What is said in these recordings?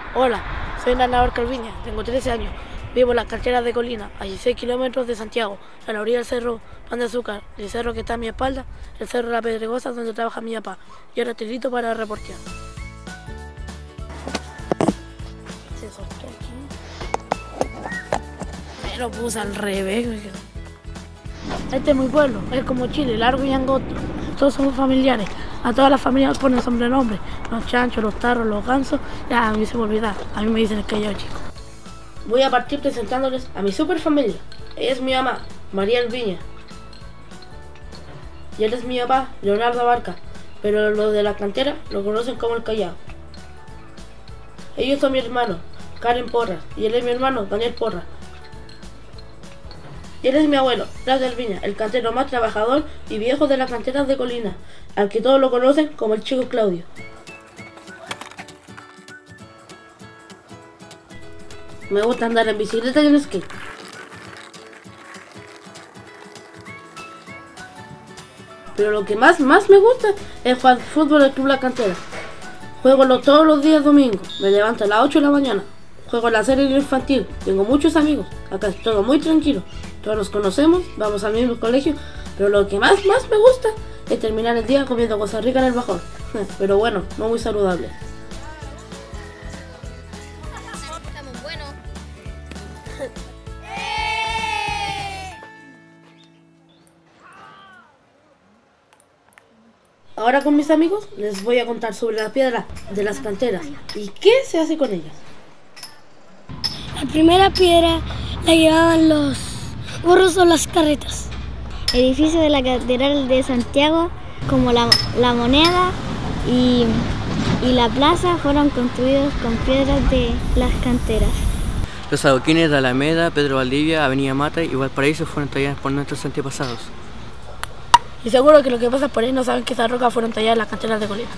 Hola, soy Nanabor Calviña, tengo 13 años, vivo en las canteras de Colina, a 16 kilómetros de Santiago, a la orilla del cerro Pan de Azúcar, el cerro que está a mi espalda, el cerro La Pedregosa donde trabaja mi papá, y ahora estoy listo para reportear. Se soltó aquí. Me lo puse al revés. Este es mi pueblo, es como Chile, largo y angosto. Todos somos familiares. A todas las familias ponen sobrenombre. Los chanchos, los tarros, los gansos. Ya, a mí se me olvida. A mí me dicen el callao chico. Voy a partir presentándoles a mi super familia. Ella es mi mamá, María Elviña. Y él es mi papá, Leonardo Abarca. Pero los de la cantera lo conocen como el Callao. Ellos son mi hermano, Karen Porras. Y él es mi hermano, Daniel Porras. Y él es mi abuelo, Blas de Elviña, el cantero más trabajador y viejo de las canteras de Colina, al que todos lo conocen como el Chico Claudio. Me gusta andar en bicicleta y en skate. Pero lo que más me gusta es jugar fútbol en el Club La Cantera. Juego todos los días domingos, me levanto a las 8 de la mañana. Juego en la serie infantil, tengo muchos amigos, acá es todo muy tranquilo. Todos nos conocemos, vamos al mismo colegio, pero lo que más me gusta es terminar el día comiendo cosas ricas en el bajón. Pero bueno, no muy saludable. Estamos buenos. Ahora con mis amigos les voy a contar sobre la piedra de las canteras y qué se hace con ellas. La primera piedra la llevaban los burros o las carretas. Edificio de la Catedral de Santiago, como la Moneda y la plaza, fueron construidos con piedras de las canteras. Los adoquines de Alameda, Pedro Valdivia, Avenida Mata y Valparaíso fueron tallados por nuestros antepasados. Y seguro que los que pasan por ahí no saben que esas rocas fueron talladas en las canteras de Colina.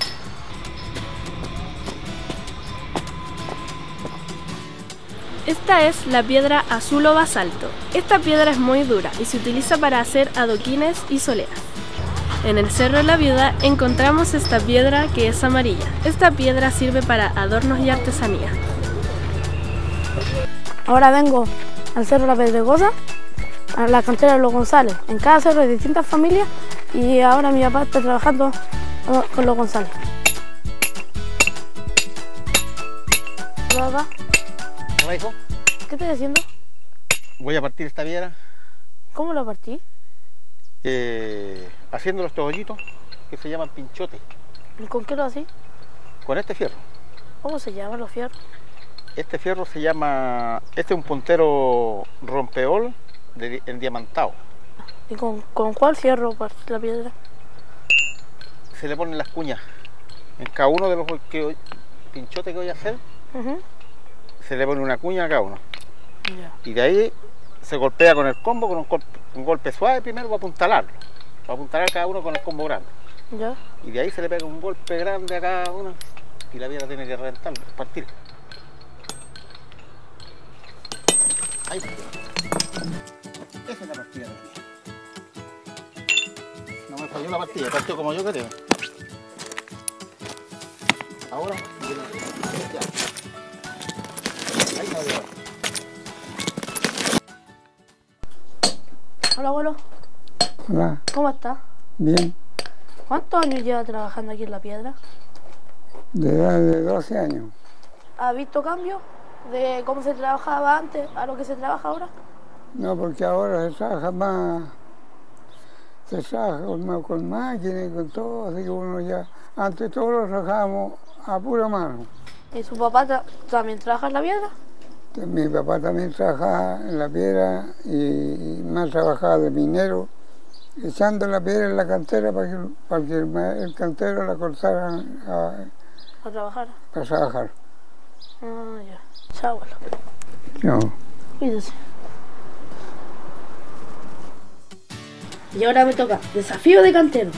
Esta es la piedra azul o basalto. Esta piedra es muy dura y se utiliza para hacer adoquines y soleras. En el Cerro de la Viuda encontramos esta piedra que es amarilla. Esta piedra sirve para adornos y artesanía. Ahora vengo al Cerro La Pedregosa, a la cantera de los González. En cada cerro hay distintas familias y ahora mi papá está trabajando con los González. Hola, papá. Hola, hijo. ¿Qué estás haciendo? Voy a partir esta piedra ¿Cómo lo partí? haciendo los hoyitos que se llaman pinchotes ¿Y con qué lo hacís? con este fierro. ¿Cómo se llaman los fierros? Este fierro se llama, este es un puntero rompeol endiamantado. ¿Y con cuál fierro partís la piedra? Se le ponen las cuñas en cada uno de los pinchotes que voy a hacer. Se le pone una cuña a cada uno. Ya. Y de ahí se golpea con el combo, con un golpe suave primero para apuntalarlo. Para apuntalar cada uno con el combo grande. ¿Ya? Y de ahí se le pega un golpe grande a cada uno y la piedra tiene que reventar, partir. Ahí. Esa es la partida. No me falló la partida, partió como yo quería. Ahora, ya. Ahí está bien. Hola, abuelo. Hola, ¿Cómo estás? bien, ¿Cuántos años lleva trabajando aquí en la piedra? de edad de 12 años. ¿Has visto cambios de cómo se trabajaba antes a lo que se trabaja ahora? No, porque ahora se trabaja más con máquinas y con todo, así que uno ya, antes todos lo trabajábamos a pura mano. ¿Y su papá también trabaja en la piedra? Mi papá también trabajaba en la piedra y más trabajaba de minero, echando la piedra en la cantera para que el cantero la cortara ¿A trabajar? para trabajar. Ah, ya. Chao, abuelo. No. Cuídese. Y ahora me toca desafío de cantero.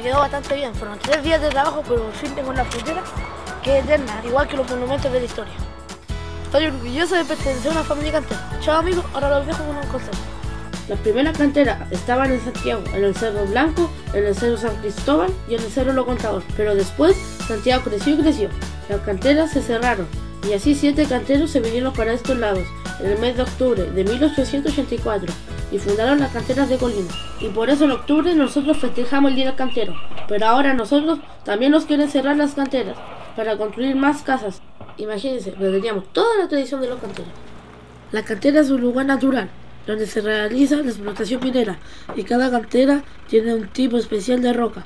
quedó bastante bien. Fueron 3 días de trabajo, pero al fin tengo la frontera, que es eterna, igual que los monumentos de la historia. Estoy orgulloso de pertenecer a una familia cantera. Chao amigos, ahora los dejo con un consejo. Las primeras canteras estaban en Santiago, en el Cerro Blanco, en el Cerro San Cristóbal y en el Cerro Lo Contador. Pero después Santiago creció y creció. Las canteras se cerraron y así 7 canteros se vinieron para estos lados en el mes de octubre de 1884 y fundaron las canteras de Colina. Y por eso en octubre nosotros festejamos el Día del Cantero. Pero ahora nosotros también nos quieren cerrar las canteras para construir más casas. Imagínense, perderíamos toda la tradición de los canteros. La cantera es un lugar natural donde se realiza la explotación minera y cada cantera tiene un tipo especial de roca.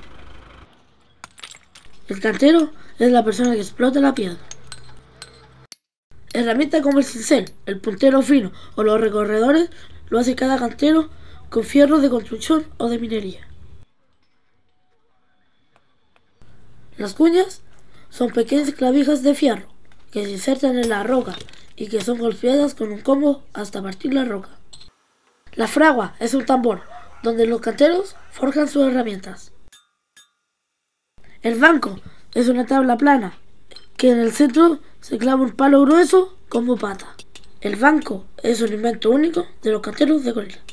El cantero es la persona que explota la piedra. Herramientas como el cincel, el puntero fino o los recorredores lo hace cada cantero con fierros de construcción o de minería. Las cuñas son pequeñas clavijas de fierro que se insertan en la roca y que son golpeadas con un combo hasta partir la roca. La fragua es un tambor donde los canteros forjan sus herramientas. El banco es una tabla plana que en el centro se clava un palo grueso como pata. El banco es un invento único de los canteros de Colina.